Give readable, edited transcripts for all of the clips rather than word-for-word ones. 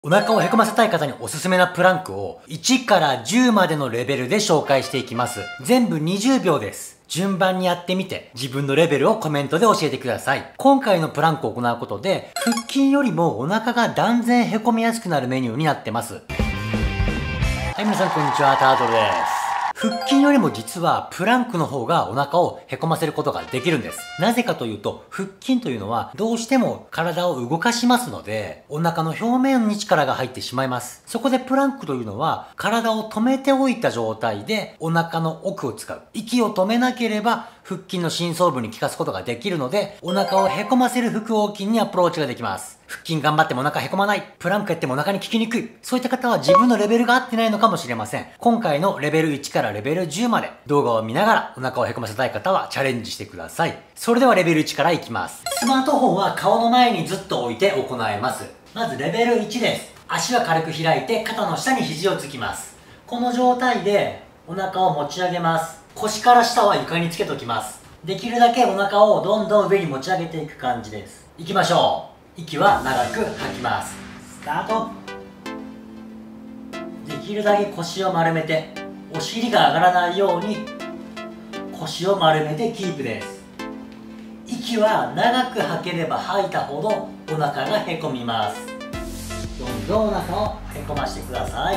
お腹をへこませたい方におすすめなプランクを1から10までのレベルで紹介していきます。全部20秒です。順番にやってみて自分のレベルをコメントで教えてください。今回のプランクを行うことで腹筋よりもお腹が断然へこみやすくなるメニューになってます。はい、皆さんこんにちは、タートルです。腹筋よりも実はプランクの方がお腹をへこませることができるんです。なぜかというと、腹筋というのはどうしても体を動かしますので、お腹の表面に力が入ってしまいます。そこでプランクというのは体を止めておいた状態でお腹の奥を使う。息を止めなければ腹筋の深層部に効かすことができるので、お腹をへこませる腹横筋にアプローチができます。腹筋頑張ってもお腹へこまない。プランクやってもお腹に効きにくい。そういった方は自分のレベルが合ってないのかもしれません。今回のレベル1からレベル10まで動画を見ながらお腹をへこませたい方はチャレンジしてください。それではレベル1からいきます。スマートフォンは顔の前にずっと置いて行います。まずレベル1です。足は軽く開いて肩の下に肘をつきます。この状態でお腹を持ち上げます。腰から下は床につけておきます。できるだけお腹をどんどん上に持ち上げていく感じです。いきましょう。息は長く吐きます。スタート。できるだけ腰を丸めて、お尻が上がらないように腰を丸めてキープです。息は長く吐ければ吐いたほどお腹がへこみます。どんどんお腹をへこましてください。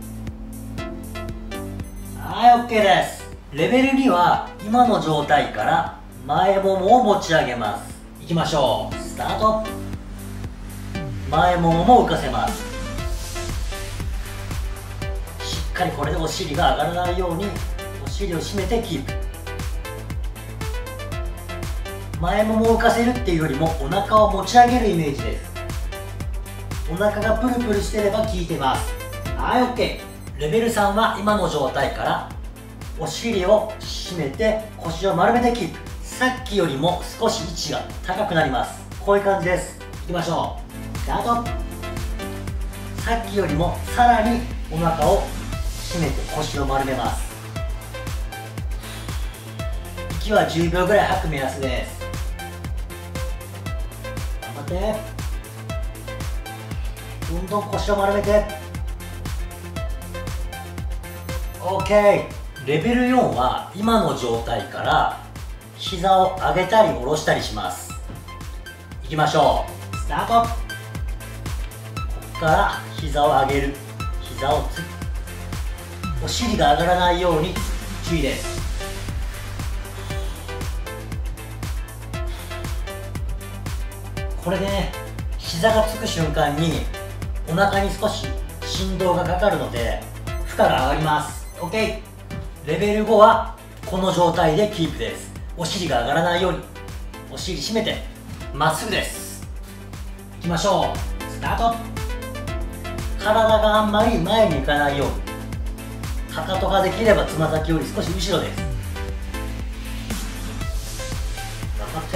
はい、OK です。レベル2は今の状態から前ももを持ち上げます。いきましょう。スタート。前ももも浮かせます。しっかりこれでお尻が上がらないようにお尻を締めてキープ。前ももを浮かせるっていうよりもお腹を持ち上げるイメージです。お腹がプルプルしてれば効いてます。はい、 OK。 レベル3は今の状態からお尻を締めて腰を丸めてキープ。さっきよりも少し位置が高くなります。こういう感じです。いきましょう。スタート。さっきよりもさらにお腹を締めて腰を丸めます。息は10秒ぐらい吐く目安です。頑張って。どんどん腰を丸めて。 OK。 レベル4は今の状態から膝を上げたり下ろしたりします。いきましょう。スタート。ここから膝を上げる。膝をつく。お尻が上がらないように注意です。これでね、膝がつく瞬間にお腹に少し振動がかかるので負荷が上がります。 OK。 レベル5はこの状態でキープです。お尻が上がらないようにお尻締めてまっすぐです。いきましょう。スタート。体があんまり前に行かないようにかかとができればつま先より少し後ろです。頑張って。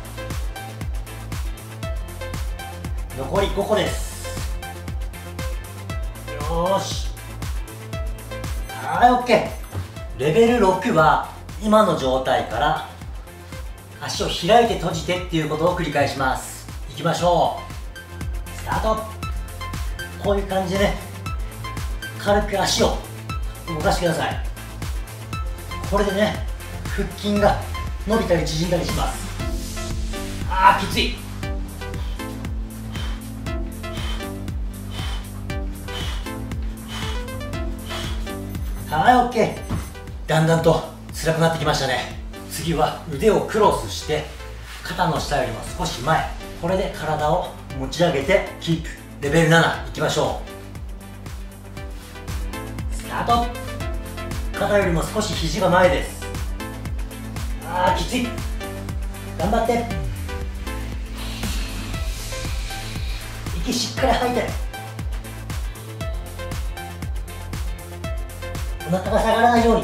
残り5個です。よーし。はい、 OK。 レベル6は今の状態から足を開いて閉じてっていうことを繰り返します。いきましょう。スタート。こういう感じでね、軽く足を動かしてください。これでね、腹筋が伸びたり縮んだりします。あーきつい。はい、 OK。 だんだんと辛くなってきましたね。次は腕をクロスして肩の下よりも少し前、これで体を持ち上げてキープ。レベル7いきましょう。スタート。肩よりも少し肘が前です。あーきつい。頑張って。息しっかり吐いて。お腹が下がらないように。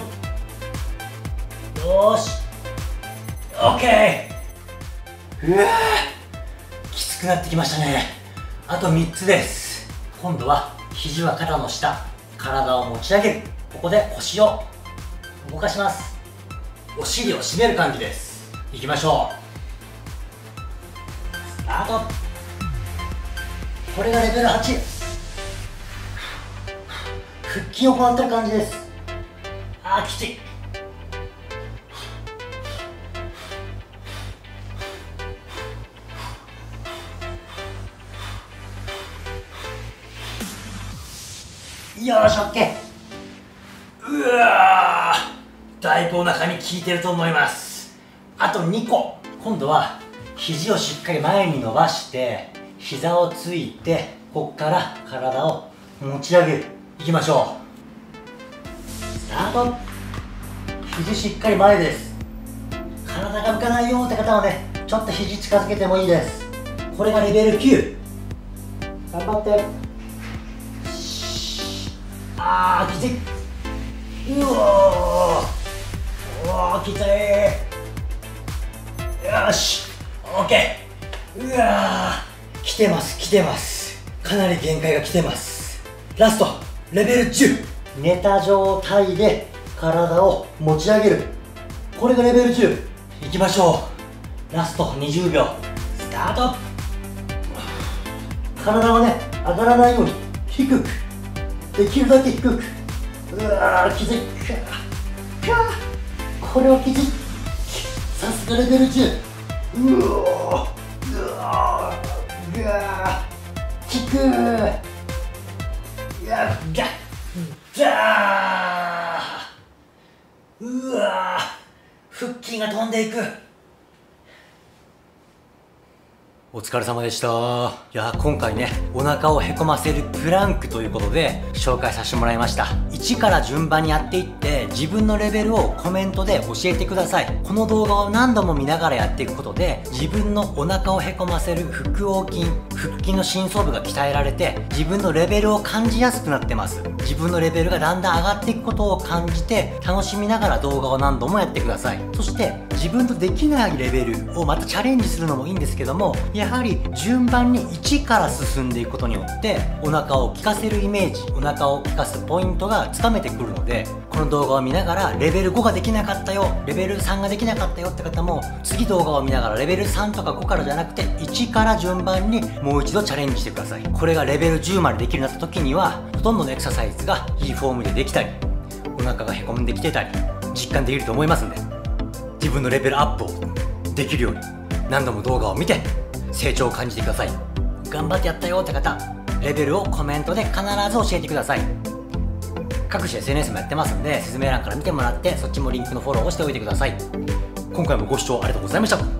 よーし。 OK。 うわーきつくなってきましたね。あと3つです。今度は肘は肩の下、体を持ち上げる。ここで腰を動かします。お尻を締める感じです。いきましょう。スタート。これがレベル8。 腹筋を行ってる感じです。あーきつい。よーし、オッケー。うわー、だいぶお腹に効いてると思います。あと2個。今度は肘をしっかり前に伸ばして膝をついて、こっから体を持ち上げる。いきましょう。スタート。肘しっかり前です。体が浮かないよって方はね、ちょっと肘近づけてもいいです。これがレベル9。頑張って。あーきつい。うおーきつい。よし、オッケー。うわー、来てます。かなり限界が来てます。ラストレベル10。寝た状態で体を持ち上げる。これがレベル10。いきましょう。ラスト20秒。スタート。体はね、上がらないように低く、できるだけ低く。うわーきつい。これはきつい。さすがレベル10。うわきくー。うわ腹筋が飛んでいく。お疲れ様でした。いや今回ね、お腹をへこませるプランクということで紹介させてもらいました。1から順番にやっていって自分のレベルをコメントで教えてください。この動画を何度も見ながらやっていくことで自分のお腹をへこませる腹横筋、腹筋の深層部が鍛えられて自分のレベルを感じやすくなってます。自分のレベルがだんだん上がっていくことを感じて楽しみながら動画を何度もやってください。そして自分とできないレベルをまたチャレンジするのもいいんですけども、やはり順番に1から進んでいくことによってお腹を効かせるイメージ、お腹を効かすポイントがつかめてくるので、この動画を見ながらレベル5ができなかったよ、レベル3ができなかったよって方も次動画を見ながらレベル3とか5からじゃなくて1から順番にもう一度チャレンジしてください。これがレベル10までできるようになった時にはほとんどのエクササイズがいいフォームでできたりお腹がへこんできてたり実感できると思いますんで、自分のレベルアップをできるように何度も動画を見て成長を感じてください。頑張ってやったよって方、レベルをコメントで必ず教えてください。各種 SNS もやってますんで説明欄から見てもらってそっちもリンクのフォローをしておいてください。今回もご視聴ありがとうございました。